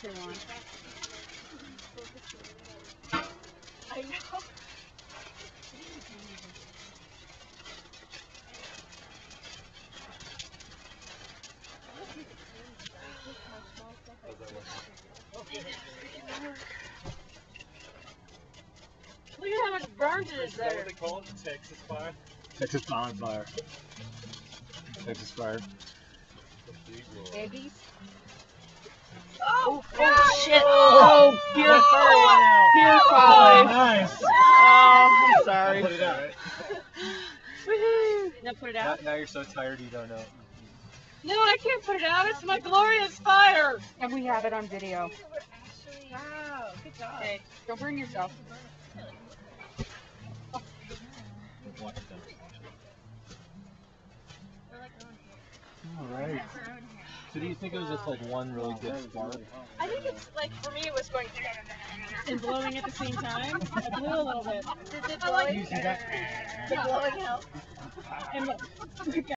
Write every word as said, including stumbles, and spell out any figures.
too long. I know. Look at how much burnt it is there. Is that what they call it? Texas fire? Texas bonfire. Texas fire. Babies? Oh, Oh, shit. Oh, Pure folly. Pure Oh, folly. nice. Oh, I'm sorry. Put it out, right? Woohoo. Now put it Now, out. now you're so tired you don't know. no, I can't put it out. It's my glorious fire. And we have it on video. Wow, good job. Okay, don't burn yourself. Alright. So do you think it was just like one really good spark? I think it's like, for me, it was going. And blowing at the same time. I blew a little bit. Did the blowing, You see that? the blowing help? And look,